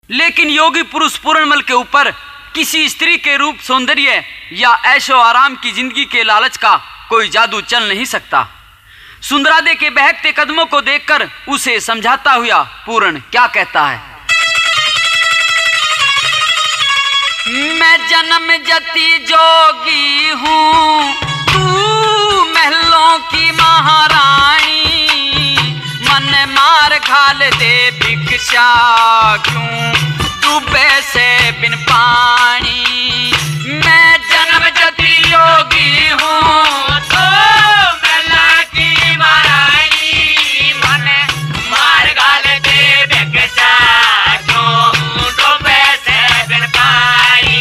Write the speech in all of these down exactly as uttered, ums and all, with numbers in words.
लेकिन योगी पुरुष पूर्णमल के ऊपर किसी स्त्री के रूप, सौंदर्य या ऐशो आराम की जिंदगी के लालच का कोई जादू चल नहीं सकता। सुंदरादे के बहकते कदमों को देखकर उसे समझाता हुआ पूर्ण क्या कहता है। मैं जन्म जति जोगी हूँ, तू महलों की महारानी, मन मार घाल दे भिक्षा क्यों डूबे से बिन पानी। मैं जन्म जति जोगी हूँ, तो महलों की महारानी, मन मार घाल दे भिक्षा क्यों डूबे से बिन पानी।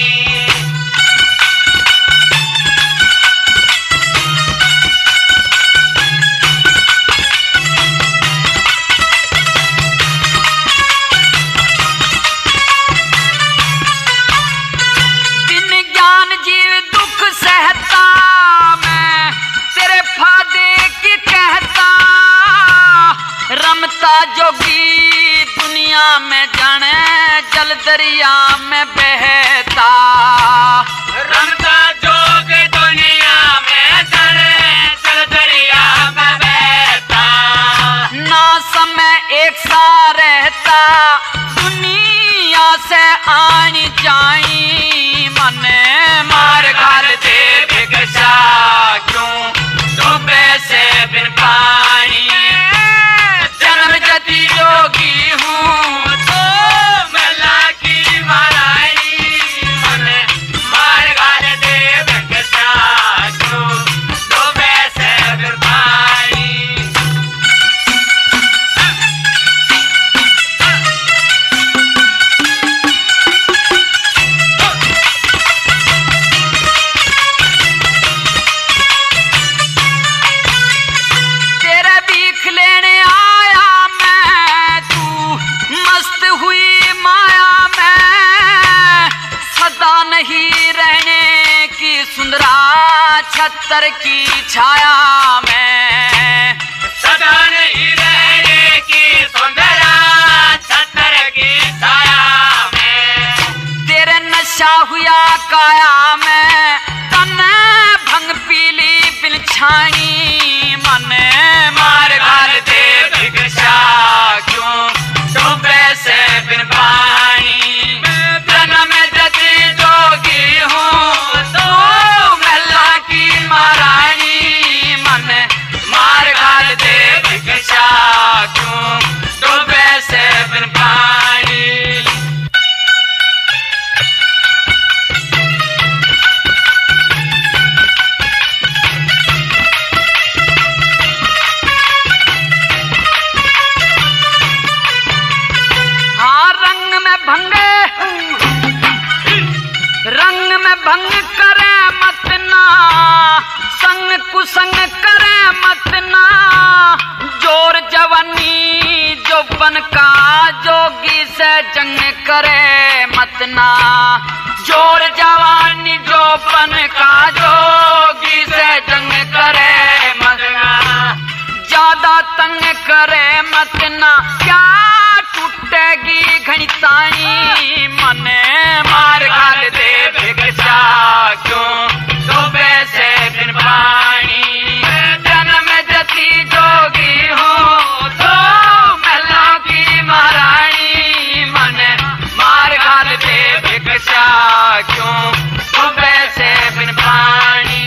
रमता जोगी दुनिया में जाने जल दरिया में बहता। रमता जोगी दुनिया में जाने जल दरिया में बहता। ना समय एक सा रहता, दुनिया से आनी जाई, मन मार घाल दे भिक्षा क्यों डूबे से बिन पानी। जोगी हूँ, तो महला की महारानी, मन मार घाल दे भिक्षा क्यों डूबे से बिन पानी। तेरा भीख लेने नहीं रहने की सुंदरा छतर की छाया में, सदा नहीं रहने की सुंदरा छतर की छाया में। तेरे नशा हुआ काया में, तन भंग पीली बिन छानी, मन मार घाल दे भिक्षा क्यों डूबे से बिन पानी। जन्म जति जोगी हूँ, तो महला की महारानी, मन मार घाल दे भिक्षा क्यों डूबे से बिन पानी। हाँ रंग में भंगे रंग में भंग करे मत ना, संग कुसंग करे मत ना, जोर जवानी जोबन का जोगी से जंग करे मत ना। जोर जवानी जोबन का जोगी से जंग करे मत ना। ज्यादा तंग करे मत ना, क्या टूटेगी घनितानी, मन मार घाल दे भिक्षा क्यों डूबे से बिन पानी। जन्म जति जोगी हूँ, तो महलों की महारानी, मन मार घाल दे भिक्षा क्यों डूबे से बिन पानी।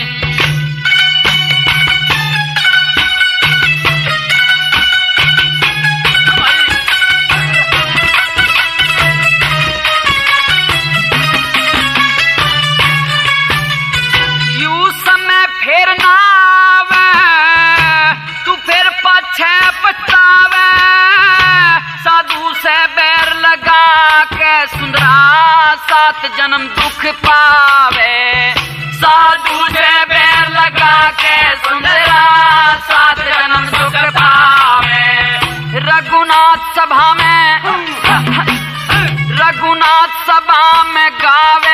साधु से बैर लगा के सुंदरा सात जन्म दुख पावे। साधु से बैर लगा के सुंदरा सात जन्म दुख पावे। रघुनाथ सभा में रघुनाथ सभा में गावे